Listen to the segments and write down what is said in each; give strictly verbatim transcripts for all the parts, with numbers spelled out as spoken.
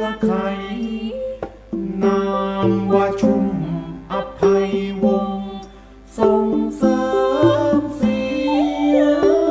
ไขนามว่าชุ่มอภัยวงศ์ส่งเสริมเสีย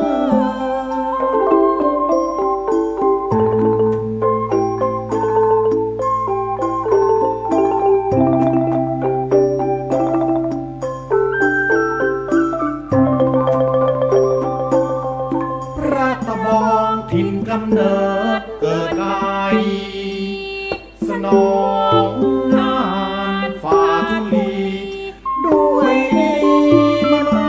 พระตะบองถิ่นกำเนิดเกิดกายสนองงานฝ่าทุลีด้วยดีมา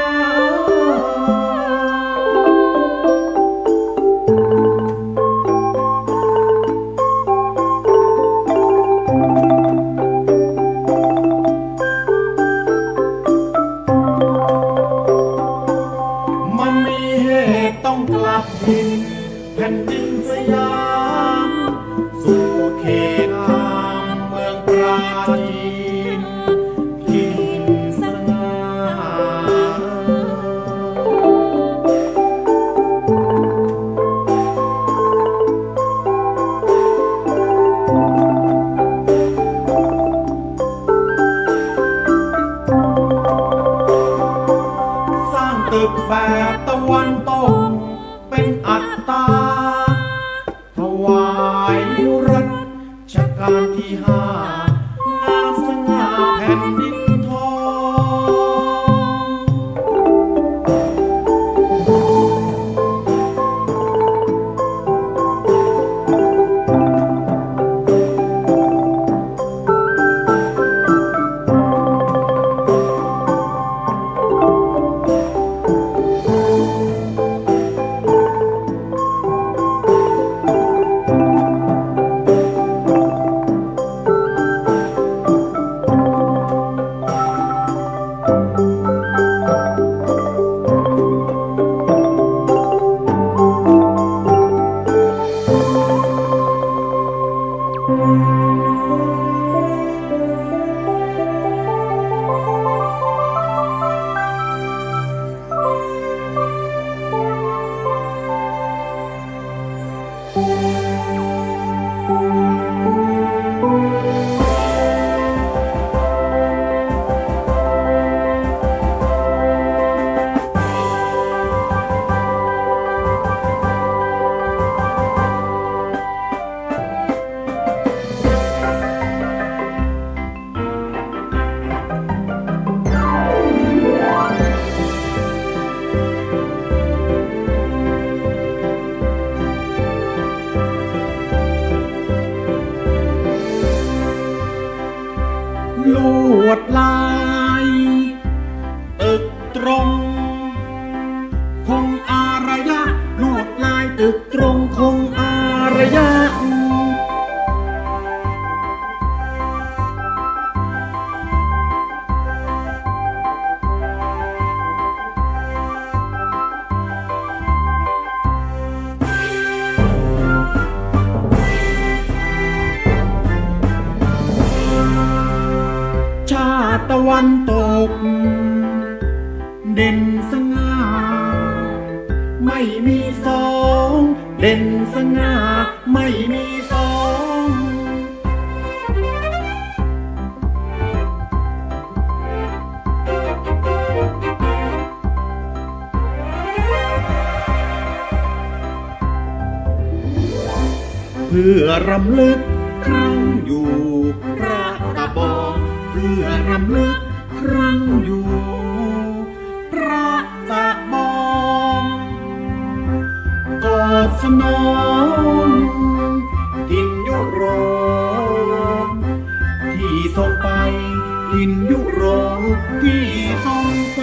มันมีเหตุต้องกลับดินแผ่นดินสยามสู่เขตงามเมืองปราจีนถิ่นสง่าสร้างตึกแบบตะวันตกเป็นอัตตาถวายรัชกาลที่ห้างามสง่าแผ่นดินทลวดลายตึกตรงคงอารยะลวดลายตึกตรงคงอารยะชาติตะวันตกเด่นสง่าไม่มีสองเด่นสง่าไม่มีสองเพื่อรำลึกครั้งอยู่พระตะบองเพื่อรำลึกครั้งอยู่พระตะบองกอดสนองถิ่นยุโรปที่ส่งไปถิ่นยุโรปที่ส่งไป